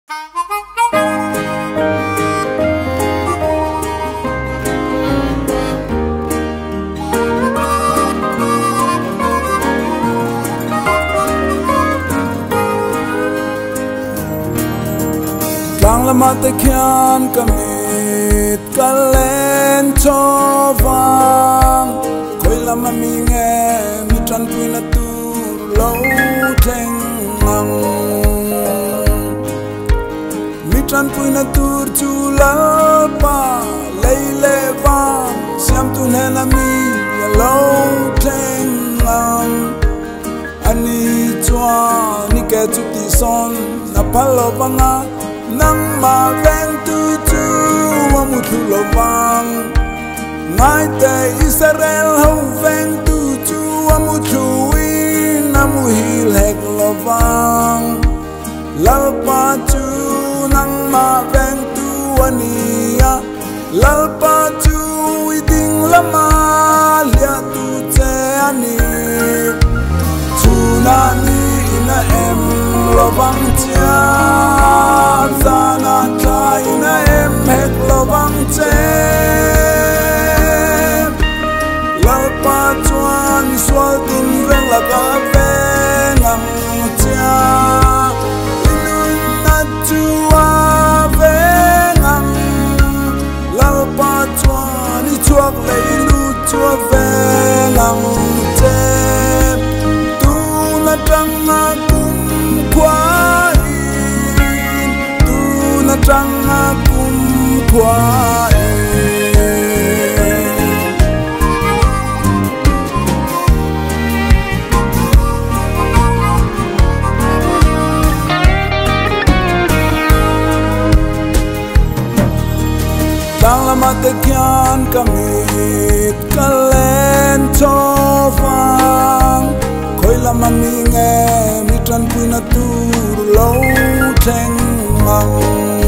Lang lama te kyan kamit kalen chovang koi lama minge mitran pui na tu lo teng ngang mitran pui na tur chu la pa leile vang siam tu ne na mi lo teng ngang ani chua ni ke chu ti son na palo banga nang ma veng tu chu wa mu thu lo vang ngai te Israel ho veng tu chu wa mu thu in na mu hil hek lo vang lal pa chu nang ma veng tu ania lal pa chu i ding lama lia tu che ani chu na ni na em lo vang cha zana trai na em hek lo vang che la pa chuan swal tin reng la ka ve ngam cha inun na chua ve ngam la pa chuan i chuak le lu chua ve ngam che tu na tang na kum kwa trăng cùng qua đang làm te kyan kamit kalen chovang khoi lama mi nge mi tran pui na tu lo theng mang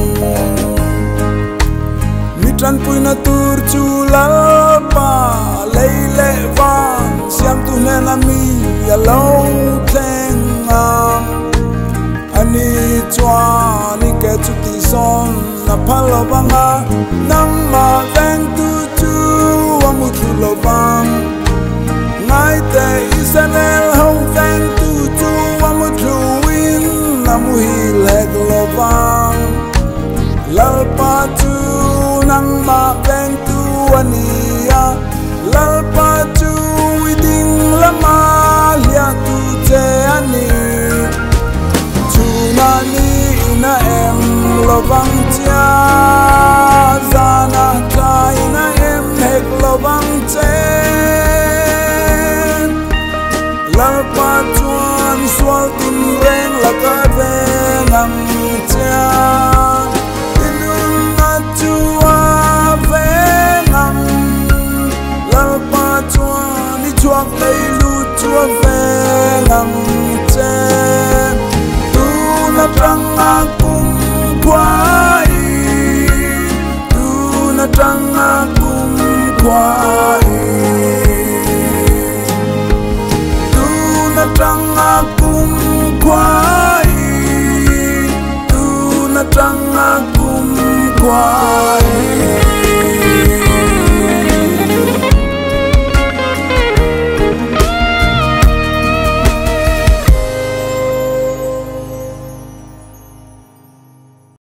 mitran pui na tur chu la pa leile van siam tu ne na mi ya lo teng am ani chua ni ke chu ti son na phalo banga nang ma veng tu chu wa mu thu lo bang ngai te Israel ho veng tu chu wa mu thu in na mu hi leg lo bang lal pa chu nang ma veng tu ania lal pa chu i ding lama lia tu che ani chu na ni na em lo vang cha zana kai na em hek lo vang che lal pa chuan swal tin reng la ka ve ngam cha chuak lấy lu chua ve ngam che tu na trăng a kum quai tu na trăng a kum quai tu na trăng a kum quai tu na trăng a kum quai